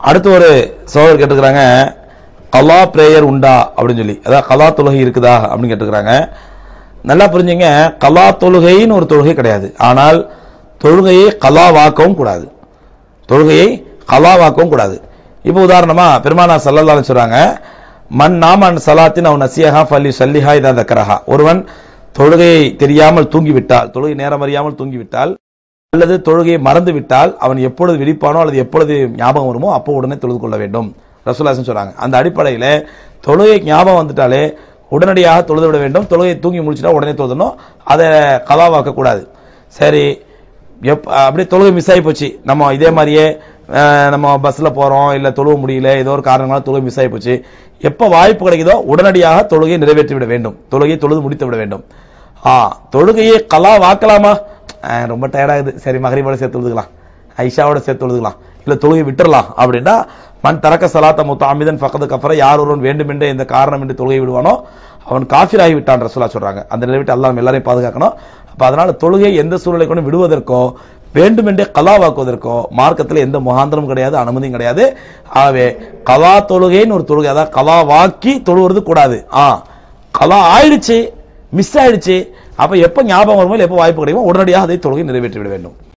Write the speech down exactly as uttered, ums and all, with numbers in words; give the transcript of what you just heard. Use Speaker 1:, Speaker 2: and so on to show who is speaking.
Speaker 1: அடுத்து ஒரு சோதர் கேட்டுக்கிறாங்க, கலா பிரேயர் உண்டா அப்படின்னு சொல்லி, அதாவது கலா தொழுகை இருக்குதா அப்படின்னு கேட்டுக்கிறாங்க. நல்லா புரிஞ்சுங்க, கலா தொழுகைன்னு ஒரு தொழுகை கிடையாது. ஆனால் தொழுகையை கலாவாக்கவும் கூடாது, தொழுகையை கலாவாக்கவும் கூடாது. இப்போ உதாரணமா பெருமானா ஸல்லல்லாஹு அலைஹி சொல்றாங்க, மன் நாமன் சலாத்தின் அவன் நசியஹா ஃபல்லி சல்லிஹா இதா தக்கரஹா. ஒருவன் தொழுகையை தெரியாமல் தூங்கிவிட்டால், தொழுகை நேரம் அறியாமல் தூங்கிவிட்டால் அல்லது தொழுகையை மறந்து விட்டால் அவன் எப்பொழுது விழிப்பானோ அல்லது எப்பொழுது ஞாபகம் வருமோ அப்போ உடனே தொழுது கொள்ள வேண்டும் ரசூலுல்லாஹி சொல்றாங்க. அந்த அடிப்படையில் தொழுகை ஞாபகம் வந்துட்டாலே உடனடியாக தொழுது விட வேண்டும். தொழுகை தூங்கி முடிச்சுட்டா உடனே தொழுதணும், அதை கலாவாக்க கூடாது. சரி, எப் அப்படியே தொழுகை மிஸ் ஆகி போச்சு, நம்ம இதே மாதிரியே நம்ம பஸ்ல போறோம், இல்ல தொழுவ முடியல, ஏதோ ஒரு காரணங்களால தொழுகை மிஸ் ஆகி போச்சு, எப்ப வாய்ப்பு கிடைக்குதோ உடனடியாக தொழுகையை நிறைவேற்றி விட வேண்டும், தொழுகையை தொழுது முடித்து விட வேண்டும். ஆ தொழுகையை கலா வாக்கலாமா? ரொம்ப டயர்டாகுது, சரி மகரிபோட சேர்த்து தொழுதுக்கலாம், ஐஷாவோட சேர்த்து தொழுதுக்கலாம், இல்ல தொழுகை விட்டுறலாம் அப்படின்னா, மன் தரக்க சலாத்த முத்தஅம்மிதன் ஃபக்கத் கஃபர, யார் ஒருவன் வேண்டுமென்றே இந்த காரணம் என்று தொழுகை விடுவானோ அவன் காஃபிர் ஆகி விட்டான் ரசூலுல்லாஹ் சொல்றாங்க. அந்த நிலை விட்டு அல்லாஹ் நம்ம எல்லாரையும் பாதுகாக்கணும். அப்ப அதனால தொழுகை எந்த சூழ்நிலை கொண்டு விடுவதற்கோ வேண்டுமென்றே கலாவாக்குவதற்கோ மார்க்கத்தில் எந்த முகாந்திரமும் கிடையாது, அனுமதியும் கிடையாது. ஆகவே கலா தொழுகைன்னு ஒரு தொழுகை, அதாவது கலா வாக்கி தொழுவது கூடாது. ஆ கலா ஆயிடுச்சு, மிஸ் ஆயிடுச்சு, அப்ப எப்ப ஞாபகம் வருமோ எப்ப வாய்ப்பு கிடைக்குமோ உடனடியாக அதை தொழுகை நிறைவேற்றி விட வேண்டும்.